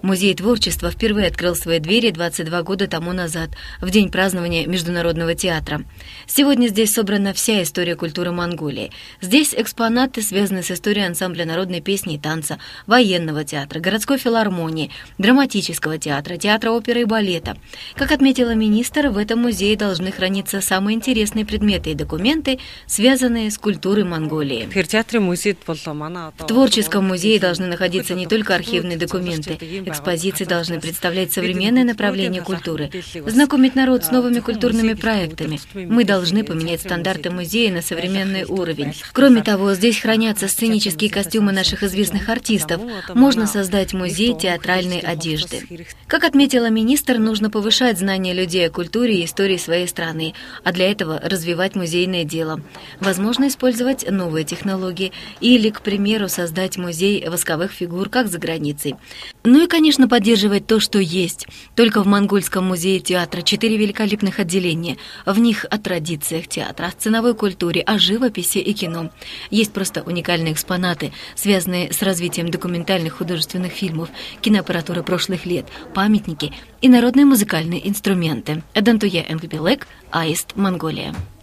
Музей творчества впервые открыл свои двери 22 года тому назад, в день празднования Международного театра. Сегодня здесь собрана вся история культуры Монголии. Здесь экспонаты связаны с историей ансамбля народной песни и танца, военного театра, городской филармонии, драматического театра, театра оперы и балета. Как отметила министр, в этом музее должны храниться самые интересные предметы и документы, связанные с культурой Монголии. В творческом музее должны находиться не только архивные документы. Экспозиции должны представлять современное направление культуры, знакомить народ с новыми культурными проектами. Мы должны поменять стандарты музея на современный уровень. Кроме того, здесь хранятся сценические костюмы наших известных артистов. Можно создать музей театральной одежды. Как отметила министр, нужно повышать знания людей о культуре и истории своей страны, а для этого развивать музейное дело. Возможно использовать новые технологии или, к примеру, создать музей восковых фигур, как за границей. Ну и, конечно, поддерживать то, что есть. Только в Монгольском музее театра 4 великолепных отделения. В них о традициях театра, о сценовой культуре, о живописи и кино. Есть просто уникальные экспонаты, связанные с развитием документальных художественных фильмов, киноаппаратуры прошлых лет, памятники и народные музыкальные инструменты. Эдантуя Энгбилек, Аист, Монголия.